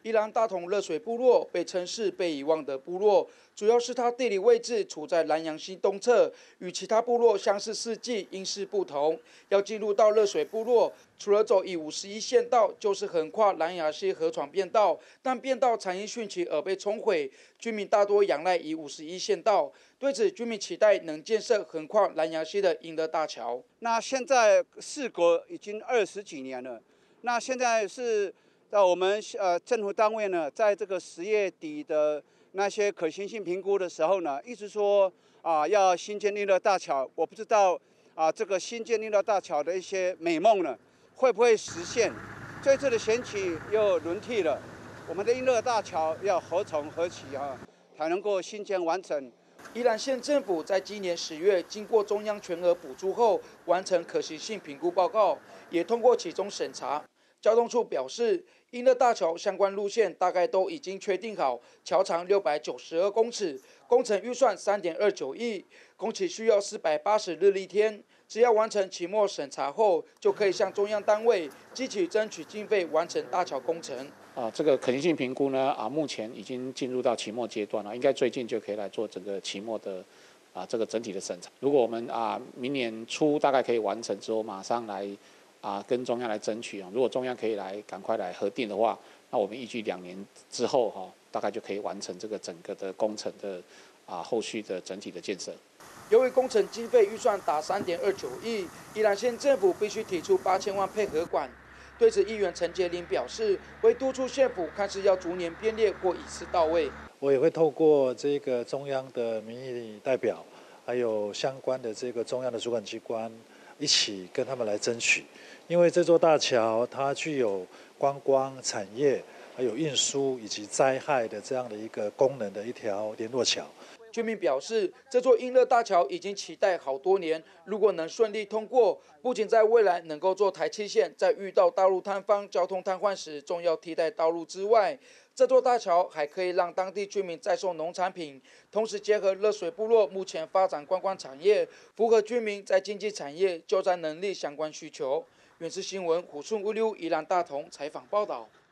宜兰大同热水部落被称是被遗忘的部落，主要是它地理位置处在南洋溪东侧，与其他部落相似四季因势不同。要进入到热水部落，除了走以51县道，就是横跨南洋溪河床便道，但便道常因汛期而被冲毁，居民大多仰赖以51县道。对此，居民期待能建设横跨南洋溪的英乐大桥。 那现在事隔已经20几年了，那现在是。我们政府单位呢，在这个10月底的那些可行性评估的时候呢，一直说要新建英乐大桥。我不知道这个新建英乐大桥的一些美梦呢，会不会实现？这次的选举又轮替了，我们的英乐大桥要何从何起才能够新建完成？ 宜兰县政府在今年10月经过中央全额补助后，完成可行性评估报告，也通过其中审查。交通处表示，英乐大桥相关路线大概都已经确定好，桥长692公尺，工程预算3.29亿，工期需要480日历天。只要完成期末审查后，就可以向中央单位积极争取经费，完成大桥工程。 这个可行性评估呢，目前已经进入到期末阶段了，应该最近就可以来做整个期末的这个整体的审查。如果我们明年初大概可以完成之后，马上来。跟中央来争取如果中央可以赶快来核定的话，那我们预计2年之后大概就可以完成这个整个的工程的后续的整体的建设。 由于工程经费预算达3.29亿，宜兰县政府必须提出8000万配合款。对此，议员陈杰林表示，会督促县府看是要逐年编列或一次到位。 我也会透过这个中央的民意代表，还有相关的这个中央的主管机关。一起跟他们来争取，因为这座大桥它具有观光产业、还有运输以及灾害的这样的一个功能的一条联络桥。 居民表示，这座英乐大桥已经期待好多年，如果能顺利通过，不仅在未来能够做台七线在遇到道路塌方、交通瘫痪时重要替代道路之外，这座大桥还可以让当地居民再送农产品，同时结合热水部落目前发展观光产业，符合居民在经济产业救灾能力相关需求。原视新闻胡顺乌溜宜兰大同采访报道。